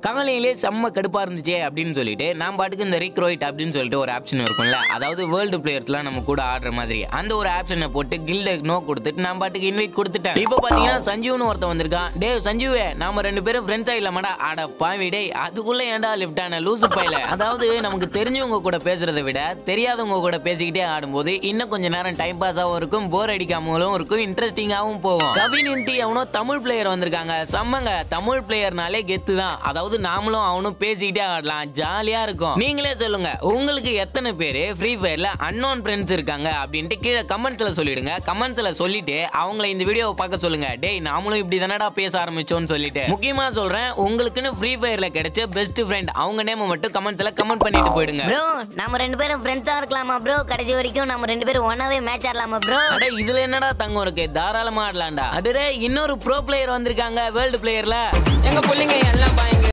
காலையிலே செம்ம கடுப்பா இருந்துச்சே அப்படின்னு சொல்லிட்டு நான் பாட்டுக்கு இந்த ரீக்ரோயிட் அப்படின்னு சொல்லிட்டு ஒரு ஆப்ஷன் இருக்கும்ல, அதாவது வேர்ல்டு பிளேயர்ஸ்லாம் நம்ம கூட ஆடுற மாதிரி அந்த ஒரு ஆப்ஷனை போட்டு கில்ட நோ கொடுத்துட்டு நான் பாட்டுக்கு இன்வைட் கொடுத்துட்டேன். இப்போ பாத்தீங்கன்னா சஞ்சீவ்னு ஒருத்தன் வந்திருக்கான். டே சஞ்சீவே, நாம 2 பேரும் ஃப்ரெண்ட்ஸ் ஆயிடலாமாடா? அட பாவி டேய், அதுக்குள்ள ஏன்டா லிஃப்ட் ஆன லூசு பையல. அதாவது நமக்கு தெரிஞ்சவங்க கூட பேசுறதை விட தெரியாதவங்க கூட பேசிக்கிட்டே ஆடும்போது இன்னும் கொஞ்ச நேரம் டைம் பாஸாவும் இருக்கும், போர் அடிக்காமலும் இருக்கும், இன்ட்ரெஸ்டிங்காவும் போகும். கவினிட்டி அவனோ தமிழ் பிளேயர் வந்திருக்காங்க. செம்மங்க, தமிழ் பிளேயர்னாலே கெத்து தான். அதாவது நாமளும் அவனும் பேசிக்கிட்டே ஆடலாம், ஜாலியா இருக்கும். நீங்களே சொல்லுங்க, உங்களுக்கு எத்தனை பேரு ஃப்ரீ ஃபயர்ல அன்னோன் ஃப்ரெண்ட்ஸ் இருக்காங்க அப்படின்ட்டு கீழே கமெண்ட்ஸ்ல சொல்லிடுங்க. கமெண்ட்ஸ்ல சொல்லிட்டு அவங்கள இந்த வீடியோவை பார்க்க சொல்லுங்க. டேய் நாமளும் இப்படி தானடா பேச ஆரம்பிச்சோம்னு சொல்லிட்டு. முக்கியமா சொல்றேன், உங்களுக்குன்னு ஃப்ரீ ஃபயர்ல கிடைச்ச பெஸ்ட் ஃப்ரெண்ட் அவங்க நேம் மட்டும் கமெண்ட்ஸ்ல கமெண்ட் பண்ணிட்டு போயிடுங்க. ப்ரோ நம்ம 2 பேரும் ஃப்ரெண்ட்ஸா இருக்கலாமா ப்ரோ? கடைசி வரைக்கும் நம்ம 2 பேரும் ஒண்ணாவே மேட்ச் ஆடலாமா ப்ரோ? அட இதுல என்னடா தங்கம் இருக்கு, தாராளமா ஆடலாம்டா. அடடே இன்னொரு ப்ரோ பிளேயர் வந்திருக்காங்க வேர்ல்டு பிளேயர்ல. எங்க புள்ளைங்க எல்லாம் பாருங்க.